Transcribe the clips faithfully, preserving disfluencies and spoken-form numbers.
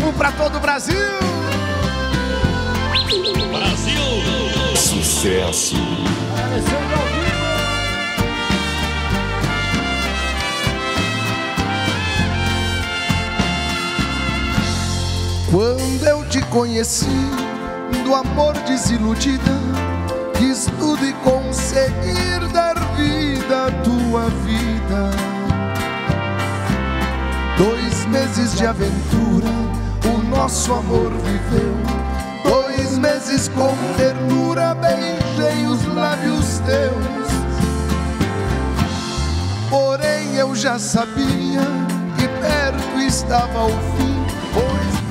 vivo para todo o Brasil. Brasil! Sucesso! Quando eu te conheci, do amor desiludida, quis tudo e conseguir dar vida à tua vida. Dois meses de aventura, o nosso amor viveu. Dois meses com ternura, beijei os lábios teus. Porém eu já sabia que perto estava o fim, pois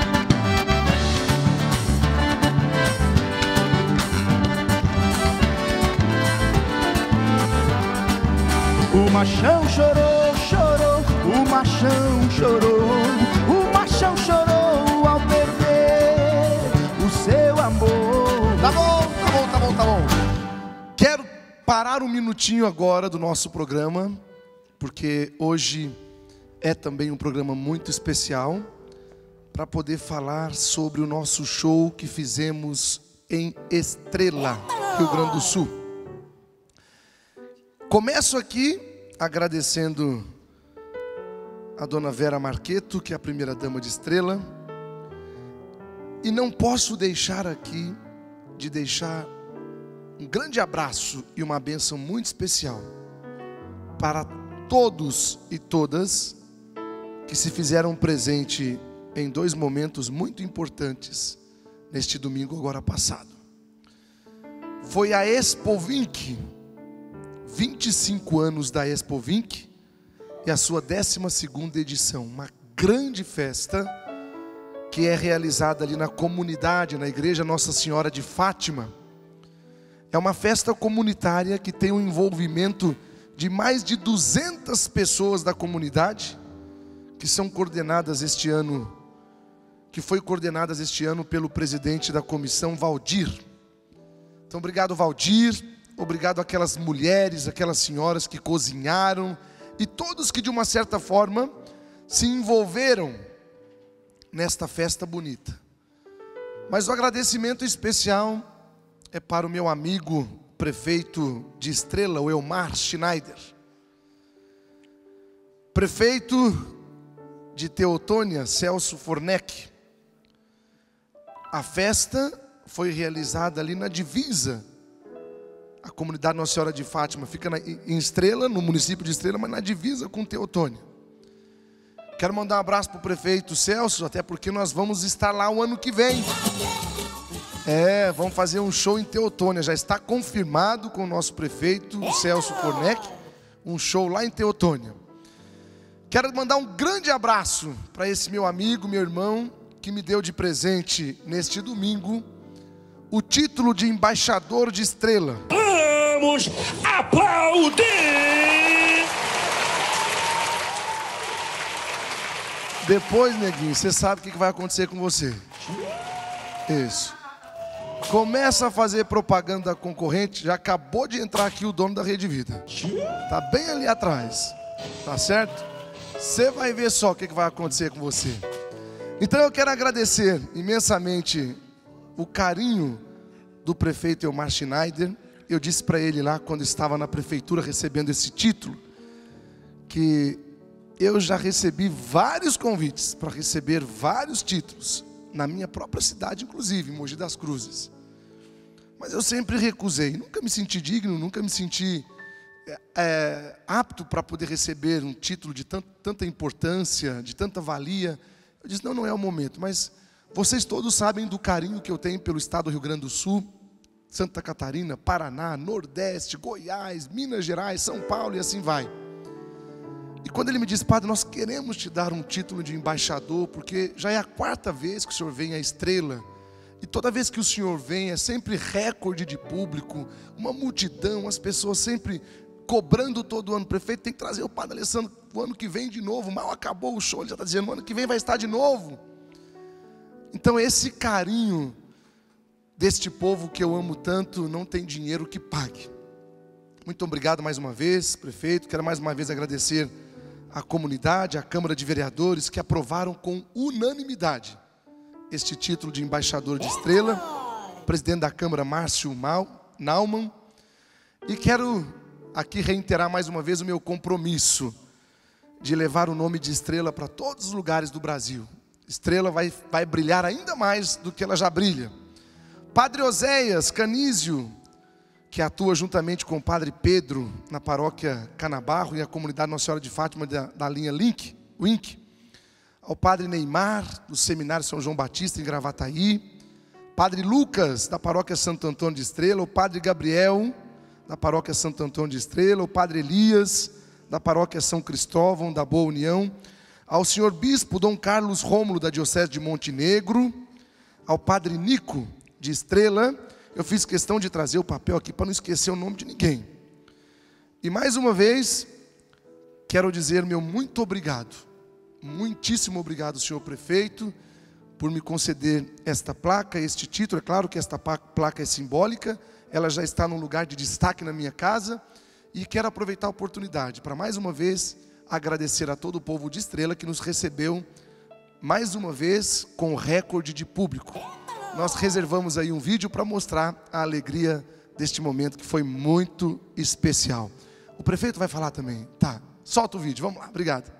o machão chorou, chorou, o machão chorou, o machão chorou ao perder o seu amor. Tá bom, tá bom, tá bom, tá bom. Quero parar um minutinho agora do nosso programa, porque hoje é também um programa muito especial, para poder falar sobre o nosso show que fizemos em Estrela, Rio Grande do Sul. Começo aqui agradecendo a dona Vera Marqueto, que é a primeira dama de Estrela. E não posso deixar aqui de deixar um grande abraço e uma bênção muito especial para todos e todas que se fizeram presente em dois momentos muito importantes neste domingo agora passado. Foi a Expo Vinc, vinte e cinco anos da Expo Vinc e a sua décima segunda edição, uma grande festa que é realizada ali na comunidade, na igreja Nossa Senhora de Fátima. É uma festa comunitária que tem um envolvimento de mais de duzentas pessoas da comunidade, que são coordenadas este ano, que foi coordenadas este ano pelo presidente da comissão, Valdir. Então, obrigado, Valdir. Obrigado àquelas mulheres, aquelas senhoras que cozinharam e todos que de uma certa forma se envolveram nesta festa bonita. Mas o agradecimento especial é para o meu amigo prefeito de Estrela, o Elmar Schneider. Prefeito de Teotônia, Celso Fornec. A festa foi realizada ali na divisa. A comunidade Nossa Senhora de Fátima fica na, em Estrela, no município de Estrela, mas na divisa com Teotônia. Quero mandar um abraço para o prefeito Celso, até porque nós vamos estar lá o ano que vem. É, vamos fazer um show em Teotônia. Já está confirmado com o nosso prefeito, o Celso Fornec, um show lá em Teotônia. Quero mandar um grande abraço para esse meu amigo, meu irmão, que me deu de presente neste domingo o título de embaixador de Estrela. Vamos aplaudir! Depois, neguinho, você sabe o que vai acontecer com você. Isso. Começa a fazer propaganda concorrente. Já acabou de entrar aqui o dono da Rede Vida. Tá bem ali atrás. Tá certo? Você vai ver só o que vai acontecer com você. Então eu quero agradecer imensamente o carinho do prefeito Elmar Schneider. Eu disse para ele lá, quando estava na prefeitura recebendo esse título, que eu já recebi vários convites para receber vários títulos, na minha própria cidade, inclusive, em Mogi das Cruzes. Mas eu sempre recusei, nunca me senti digno, nunca me senti é, é, apto para poder receber um título de tant, tanta importância, de tanta valia. Eu disse, não, não é o momento, mas vocês todos sabem do carinho que eu tenho pelo estado do Rio Grande do Sul, Santa Catarina, Paraná, Nordeste, Goiás, Minas Gerais, São Paulo e assim vai. E quando ele me disse, padre, nós queremos te dar um título de embaixador, porque já é a quarta vez que o senhor vem à Estrela, e toda vez que o senhor vem é sempre recorde de público, uma multidão, as pessoas sempre cobrando todo ano, prefeito, tem que trazer o padre Alessandro o ano que vem de novo, mal acabou o show, ele já está dizendo, o ano que vem vai estar de novo. Então esse carinho deste povo que eu amo tanto, não tem dinheiro que pague. Muito obrigado mais uma vez, prefeito. Quero mais uma vez agradecer a comunidade, a Câmara de Vereadores, que aprovaram com unanimidade este título de embaixador de Estrela, presidente da Câmara, Márcio Naumann, e quero aqui reiterar mais uma vez o meu compromisso de levar o nome de Estrela para todos os lugares do Brasil. Estrela vai, vai brilhar ainda mais do que ela já brilha. Padre Oséias Canísio, que atua juntamente com o Padre Pedro na paróquia Canabarro e a comunidade Nossa Senhora de Fátima da, da linha Link, Wink. Ao Padre Neymar, do Seminário São João Batista em Gravataí. Padre Lucas, da paróquia Santo Antônio de Estrela. O Padre Gabriel, da paróquia Santo Antônio de Estrela. O Padre Elias, da paróquia São Cristóvão, da Boa União. Ao senhor Bispo Dom Carlos Rômulo, da Diocese de Montenegro. Ao Padre Nico, de Estrela. Eu fiz questão de trazer o papel aqui para não esquecer o nome de ninguém. E mais uma vez, quero dizer meu muito obrigado. Muitíssimo obrigado, senhor prefeito, por me conceder esta placa, este título. É claro que esta placa é simbólica, ela já está num lugar de destaque na minha casa. E quero aproveitar a oportunidade para mais uma vez agradecer a todo o povo de Estrela que nos recebeu mais uma vez com recorde de público. Nós reservamos aí um vídeo para mostrar a alegria deste momento que foi muito especial. O prefeito vai falar também? Tá, solta o vídeo, vamos lá, obrigado.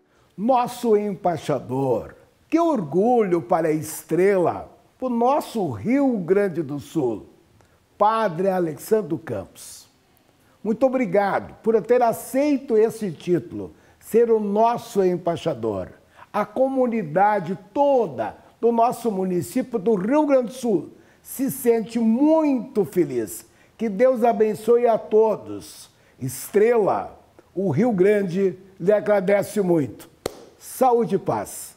Nosso embaixador, que orgulho para a Estrela, para o nosso Rio Grande do Sul, Padre Alexandre Campos. Muito obrigado por ter aceito esse título, ser o nosso embaixador. A comunidade toda do nosso município do Rio Grande do Sul se sente muito feliz. Que Deus abençoe a todos. Estrela, o Rio Grande lhe agradece muito. Saúde e paz.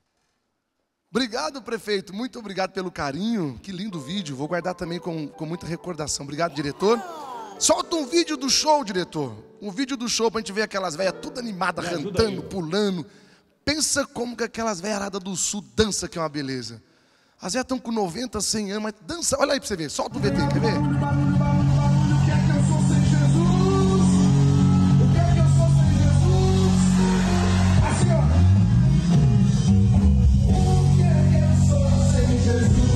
Obrigado, prefeito. Muito obrigado pelo carinho. Que lindo vídeo. Vou guardar também com, com muita recordação. Obrigado, diretor. Solta um vídeo do show, diretor. Um vídeo do show pra gente ver aquelas velhas tudo animadas, cantando, pulando. Pensa como que aquelas velharadas do sul dançam, que é uma beleza. As velhas estão com noventa, cem anos, mas dança. Olha aí pra você ver. Solta o V T, quer ver? O que é que eu sou sem Jesus? O que é que eu sou sem Jesus? Assim, ó. O que é que eu sou sem Jesus?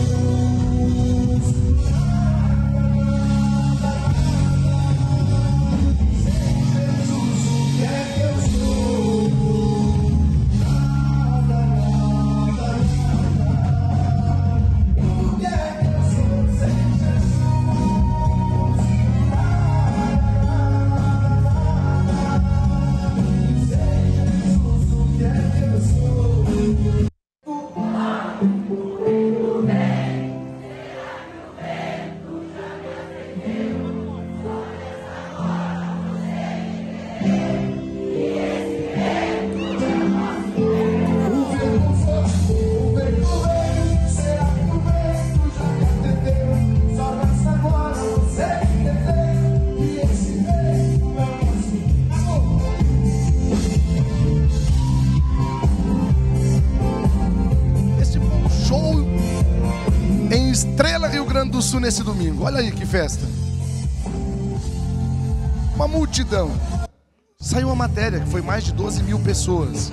Do Sul nesse domingo, olha aí que festa. Uma multidão. Saiu uma matéria que foi mais de doze mil pessoas.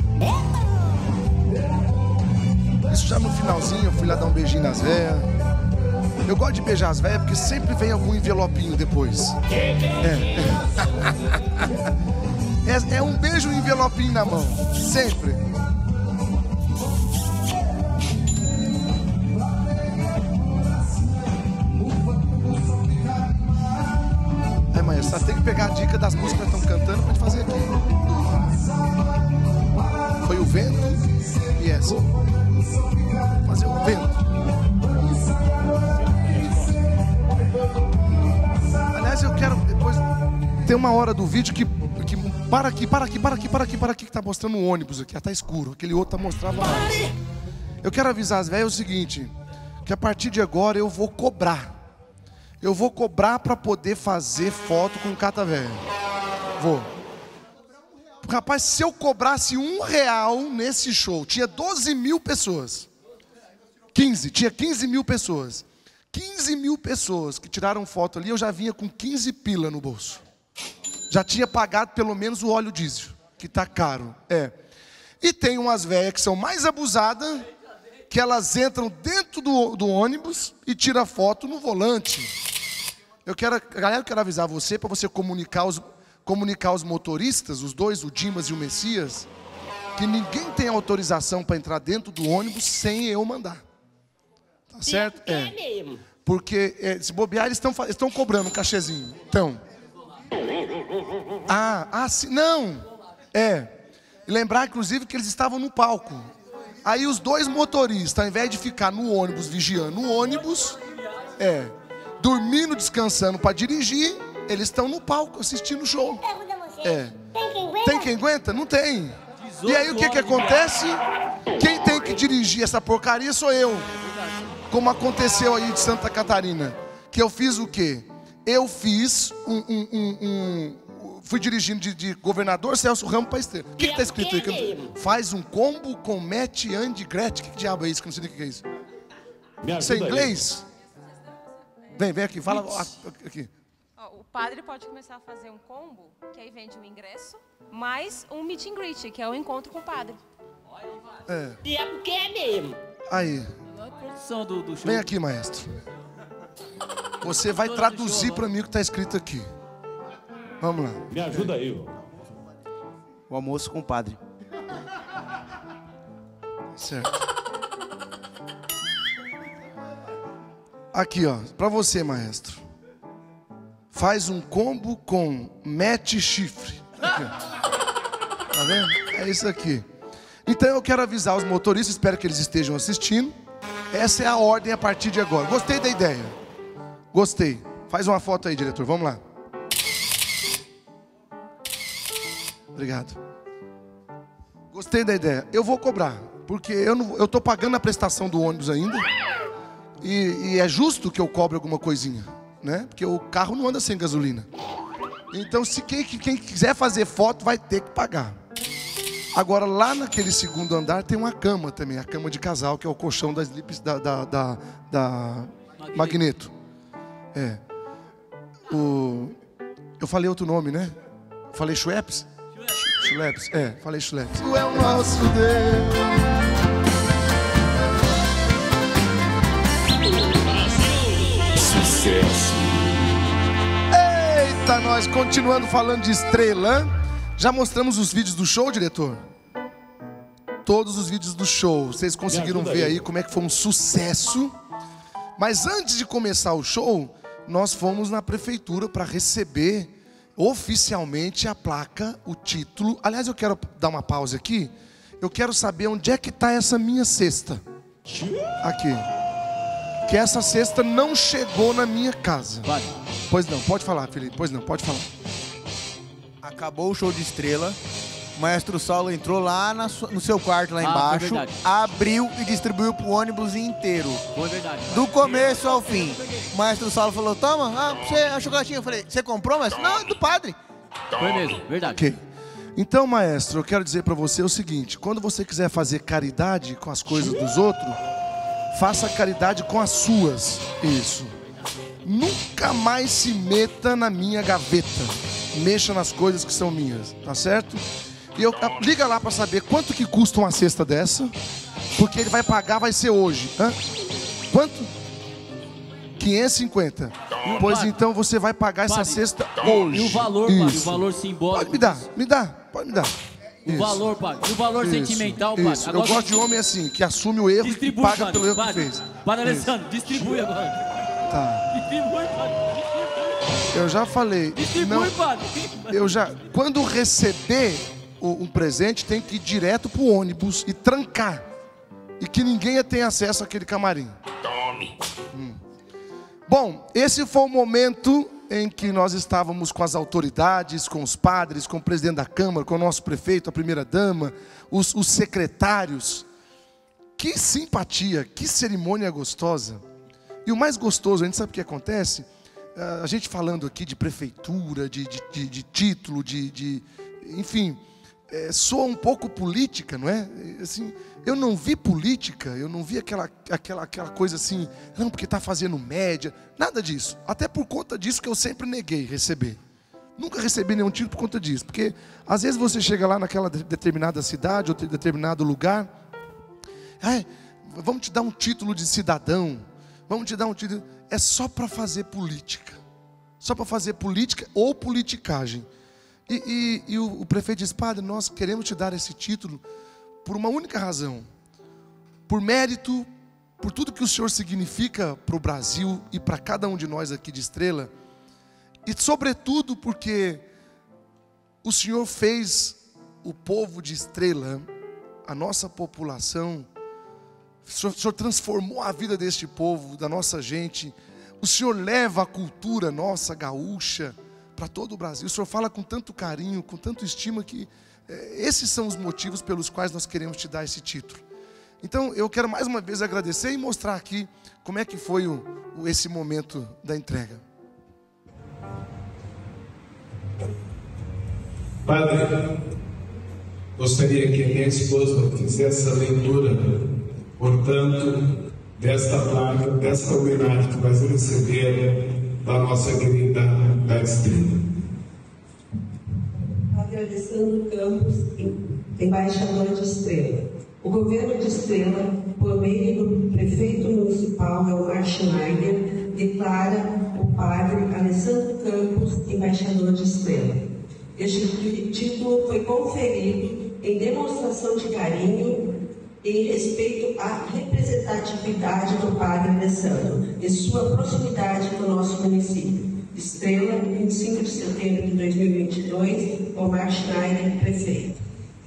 Isso já no finalzinho, eu fui lá dar um beijinho nas véias. Eu gosto de beijar as véias porque sempre vem algum envelopinho depois. É, é, é um beijo e um envelopinho na mão, sempre. Só tem que pegar a dica das músicas que estão cantando pra gente fazer aqui. Foi o vento e essa. Fazer o vento. Aliás, eu quero depois ter uma hora do vídeo que, que para aqui, para aqui, para aqui, para aqui, para aqui, que tá mostrando um ônibus aqui, tá escuro. Aquele outro tá mostrando mais. Eu quero avisar as velhas o seguinte, que a partir de agora eu vou cobrar. Eu vou cobrar para poder fazer foto com o Cata Velho. Vou. Rapaz, se eu cobrasse um real nesse show, tinha doze mil pessoas. quinze, tinha quinze mil pessoas. quinze mil pessoas que tiraram foto ali, eu já vinha com quinze pila no bolso. Já tinha pagado pelo menos o óleo diesel. que tá caro. É. E tem umas velhas que são mais abusadas, que elas entram dentro do, do ônibus e tiram foto no volante. Eu quero, galera, eu quero avisar você, para você comunicar os, comunicar os motoristas, os dois, o Dimas e o Messias, que ninguém tem autorização para entrar dentro do ônibus sem eu mandar. Tá certo? É. Porque é, se bobear, eles estão cobrando um cachezinho. Então. Ah, ah, sim, não. É. E lembrar, inclusive, que eles estavam no palco. Aí os dois motoristas, ao invés de ficar no ônibus, vigiando o ônibus, é, dormindo, descansando para dirigir, eles estão no palco assistindo o show. É. Tem quem aguenta? Não tem. E aí o que que acontece? Quem tem que dirigir essa porcaria sou eu. Como aconteceu aí de Santa Catarina. Que eu fiz o quê? Eu fiz um... um, um, um fui dirigindo de, de governador Celso Ramos para Esteira. O que está escrito aí? Faz um combo com Matt and Gretchen. Que, que diabo é isso? Que eu não sei o que é isso. Isso é inglês? Vem, vem aqui, fala aqui. O padre pode começar a fazer um combo, que aí vende um ingresso, mais um meet and greet, que é o encontro com o padre. É. E é porque é mesmo. Aí. Do, do show. Vem aqui, maestro. Você vai traduzir para mim o que está escrito aqui. Vamos lá. Me ajuda aí. O almoço com o padre. Certo. Aqui, ó, para você, maestro. Faz um combo com mete chifre. Aqui, ó. Tá vendo? É isso aqui. Então eu quero avisar os motoristas, espero que eles estejam assistindo. Essa é a ordem a partir de agora. Gostei da ideia. Gostei. Faz uma foto aí, diretor. Vamos lá. Obrigado. Gostei da ideia. Eu vou cobrar, porque eu não, eu tô pagando a prestação do ônibus ainda. E, e é justo que eu cobre alguma coisinha, né? Porque o carro não anda sem gasolina. Então, se quem, quem quiser fazer foto vai ter que pagar. Agora, lá naquele segundo andar tem uma cama também, a cama de casal, que é o colchão das lips da, da, da, da Magneto. É. O, eu falei outro nome, né? Falei Schweppes? Schweppes, é, falei Schweppes. Tu é o nosso Deus. Sucesso. Eita, nós continuando falando de estrela. Já mostramos os vídeos do show, diretor? Todos os vídeos do show. Vocês conseguiram ver aí como é que foi um sucesso. Mas antes de começar o show, nós fomos na prefeitura para receber oficialmente a placa, o título. Aliás, eu quero dar uma pausa aqui. Eu quero saber onde é que está essa minha cesta. Aqui. Que essa cesta não chegou na minha casa. Vai. Pois não, pode falar, Felipe. Pois não, pode falar. Acabou o show de estrela. O maestro Saulo entrou lá na sua, no seu quarto lá Ah, embaixo, foi verdade. abriu e distribuiu pro ônibus inteiro. Foi verdade. Do começo ao fim. O maestro Saulo falou, toma, ah, você, a chocolatinha. Eu falei, você comprou, maestro? Não, é do padre. Foi mesmo, verdade. Ok. Então, maestro, eu quero dizer para você o seguinte. Quando você quiser fazer caridade com as coisas dos outros, faça caridade com as suas. Isso. Nunca mais se meta na minha gaveta. Mexa nas coisas que são minhas, tá certo? E eu, liga lá para saber quanto que custa uma cesta dessa, porque ele vai pagar, vai ser hoje. Hã? Quanto? quinhentos e cinquenta. Pois padre, então você vai pagar essa padre, cesta hoje. E o valor, padre, o Isso. valor simbólico. Pode me dar, me dá, pode me dar. O Isso. valor, padre. E o valor Isso, sentimental, padre. isso. Agora, Eu gosto de homem assim, que assume o erro e distribui, paga padre, pelo erro padre. que fez. Padre Isso. Alessandro, distribui agora. Tá. Distribui, padre. Eu já falei. Distribui, Não, padre. eu já. Quando receber o- um presente, tem que ir direto pro ônibus e trancar. E que ninguém tenha acesso àquele camarim. Tome. Hum. Bom, esse foi o momento em que nós estávamos com as autoridades, com os padres, com o presidente da Câmara, com o nosso prefeito, a primeira-dama, os, os secretários. Que simpatia, que cerimônia gostosa. E o mais gostoso, a gente sabe o que acontece? A gente falando aqui de prefeitura, de, de, de, de título, de, de enfim, é, soa um pouco política, não é? Assim, eu não vi política, eu não vi aquela, aquela, aquela coisa assim, não, porque está fazendo média, nada disso. Até por conta disso que eu sempre neguei receber. Nunca recebi nenhum título por conta disso. Porque às vezes você chega lá naquela determinada cidade ou determinado lugar. Ai, vamos te dar um título de cidadão. Vamos te dar um título. É só para fazer política. Só para fazer política ou politicagem. E, e, e o, o prefeito diz: padre, nós queremos te dar esse título por uma única razão. Por mérito, por tudo que o Senhor significa para o Brasil e para cada um de nós aqui de Estrela. E sobretudo porque o Senhor fez o povo de Estrela, a nossa população, o Senhor, o Senhor transformou a vida deste povo, da nossa gente. O Senhor leva a cultura nossa, gaúcha, para todo o Brasil. O Senhor fala com tanto carinho, com tanto estima, que é, esses são os motivos pelos quais nós queremos te dar esse título. Então eu quero mais uma vez agradecer e mostrar aqui como é que foi o, o, esse momento da entrega. Padre, gostaria que a minha esposa fizesse a leitura, portanto, desta placa, desta homenagem que vai receber da nossa querida da Estrela. Padre Alessandro Campos, embaixador de Estrela. O governo de Estrela, por meio do prefeito municipal Elmar Schneider, declara o padre Alessandro Campos embaixador de Estrela. Este título foi conferido em demonstração de carinho em respeito à representatividade do padre Alessandro e sua proximidade com o nosso município. Estrela, vinte e cinco de setembro de dois mil e vinte e dois, Elmar Schneider, prefeito.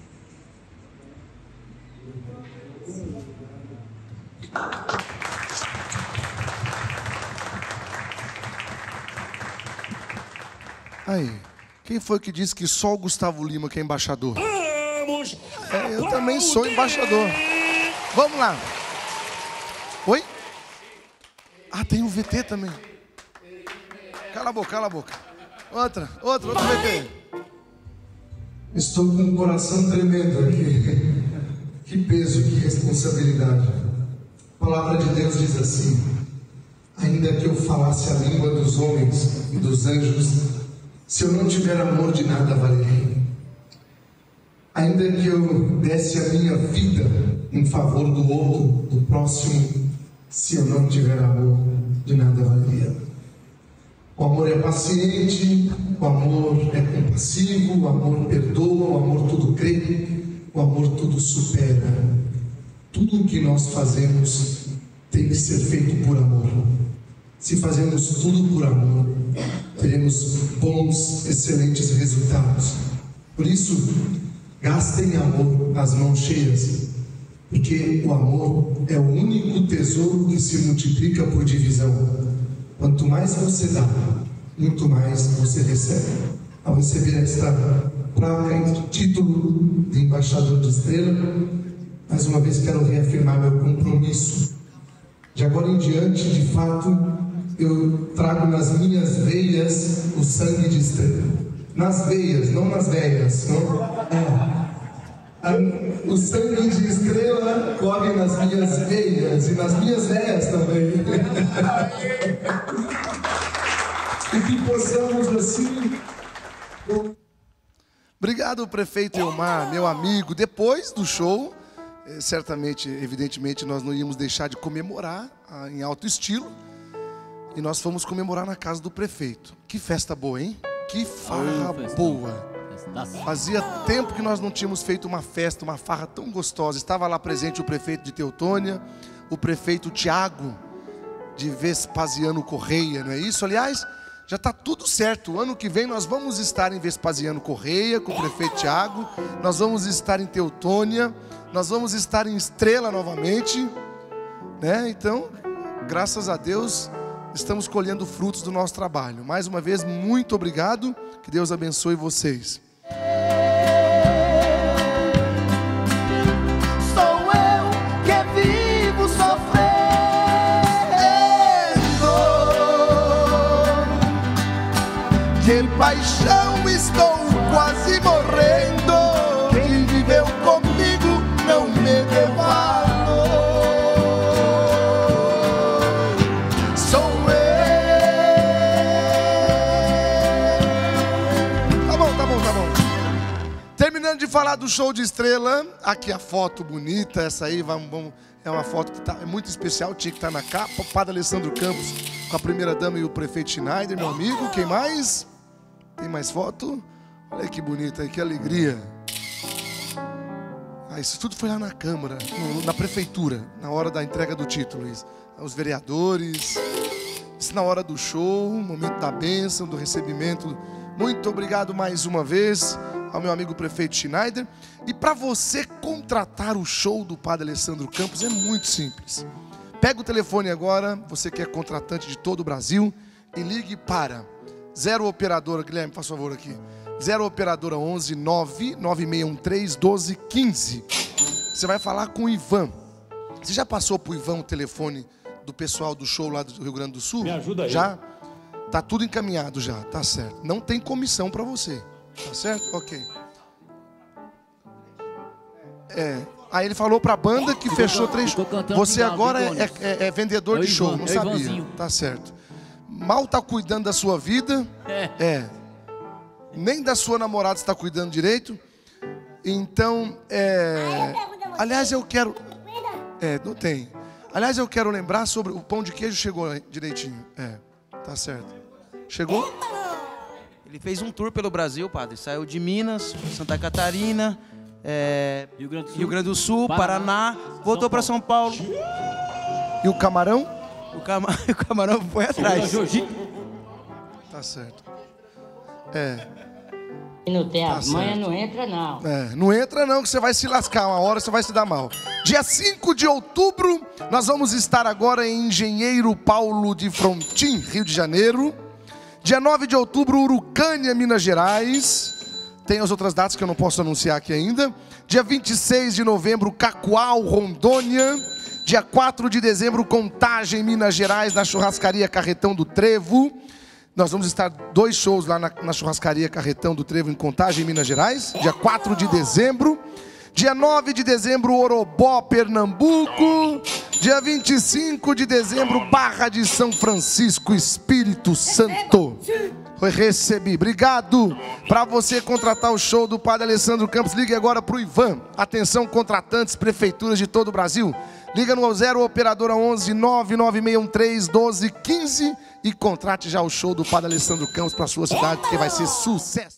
Aí, quem foi que disse que só o Gustavo Lima que é embaixador? Vamos! É, eu também sou embaixador. Vamos lá. Oi? Ah, tem um V T também. Cala a boca, cala a boca. Outra, outra, outro V T. Estou com um coração tremendo aqui. Que peso, que responsabilidade. A palavra de Deus diz assim: ainda que eu falasse a língua dos homens e dos anjos, se eu não tiver amor, de nada valerei. Ainda que eu desse a minha vida em favor do outro, do próximo, se eu não tiver amor, de nada valeria. O amor é paciente, o amor é compassivo, o amor perdoa, o amor tudo crê, o amor tudo supera. Tudo o que nós fazemos tem que ser feito por amor. Se fazemos tudo por amor, teremos bons, excelentes resultados. Por isso, gastem amor as mãos cheias, porque o amor é o único tesouro que se multiplica por divisão. Quanto mais você dá, muito mais você recebe. Ao receber esta placa e título de embaixador de Estrela, mais uma vez quero reafirmar meu compromisso. De agora em diante, de fato, eu trago nas minhas veias o sangue de Estrela. Nas veias, não nas veias, não? É. O sangue de Estrela corre nas minhas veias e nas minhas veias também. E que possamos assim. Obrigado, prefeito Elmar, meu amigo. Depois do show, certamente, evidentemente, nós não íamos deixar de comemorar em alto estilo. E nós fomos comemorar na casa do prefeito. Que festa boa, hein? Que farra boa. Fazia tempo que nós não tínhamos feito uma festa, uma farra tão gostosa. Estava lá presente o prefeito de Teutônia, o prefeito Tiago de Vespasiano Correia, não é isso? Aliás, já está tudo certo. O ano que vem nós vamos estar em Vespasiano Correia com o prefeito Tiago. Nós vamos estar em Teutônia. Nós vamos estar em Estrela novamente, né? Então, graças a Deus, estamos colhendo frutos do nosso trabalho. Mais uma vez, muito obrigado. Que Deus abençoe vocês. Sou eu que vivo sofrendo, de paixão estou quase morrendo. Quem viveu comigo não me deu valor. Sou eu Terminando de falar do show de estrela, aqui a foto bonita, essa aí vamos, vamos, é uma foto que tá, é muito especial, tinha que estar na capa. O padre Alessandro Campos com a primeira dama e o prefeito Schneider, meu amigo. Quem mais? Tem mais foto? Olha que bonita aí, que alegria. Ah, isso tudo foi lá na Câmara, no, na Prefeitura, na hora da entrega do título. Isso. Os vereadores, isso na hora do show, momento da bênção, do recebimento. Muito obrigado mais uma vez ao meu amigo prefeito Schneider. E para você contratar o show do padre Alessandro Campos é muito simples. Pega o telefone agora, você que é contratante de todo o Brasil, e ligue para zero operadora, Guilherme, faz favor aqui. zero operadora onze nove nove seis um três um dois um cinco. Você vai falar com o Ivan. Você já passou pro Ivan o telefone do pessoal do show lá do Rio Grande do Sul? Me ajuda aí. Já? Tá tudo encaminhado já, tá certo. Não tem comissão para você, tá certo? Ok. É. Aí ele falou pra banda que fechou três. Você agora é, é, é vendedor de show, não sabia? Tá certo. Mal tá cuidando da sua vida. É. É. Nem da sua namorada está cuidando direito. Então, é... aliás, eu quero... É, não tem. Aliás, eu quero lembrar sobre o pão de queijo chegou direitinho. É, tá certo. Chegou? Ele fez um tour pelo Brasil, padre. Saiu de Minas, Santa Catarina, é... Rio Grande do Sul, Rio Grande do Sul Paraná, Paraná, voltou para São Paulo. E o camarão? O, cama... o camarão foi atrás. Tá certo. É. Se não tem a Tá manha, certo. não entra, não. É, não entra não, que você vai se lascar. Uma hora você vai se dar mal. Dia cinco de outubro, nós vamos estar agora em Engenheiro Paulo de Frontin, Rio de Janeiro. Dia nove de outubro, Urucânia, Minas Gerais. Tem as outras datas que eu não posso anunciar aqui ainda. Dia vinte e seis de novembro, Cacoal, Rondônia. Dia quatro de dezembro, Contagem, Minas Gerais, na churrascaria Carretão do Trevo. Nós vamos estar dois shows lá na, na churrascaria Carretão do Trevo, em Contagem, Minas Gerais. Dia quatro de dezembro. Dia nove de dezembro, Orobó, Pernambuco. Dia vinte e cinco de dezembro, Barra de São Francisco, Espírito Santo. Foi recebi. Obrigado. Para você contratar o show do padre Alessandro Campos, ligue agora para o Ivan. Atenção, contratantes, prefeituras de todo o Brasil. Liga no zero operadora onze nove nove seis um três um dois um cinco e contrate já o show do padre Alessandro Campos para sua cidade, porque vai ser sucesso.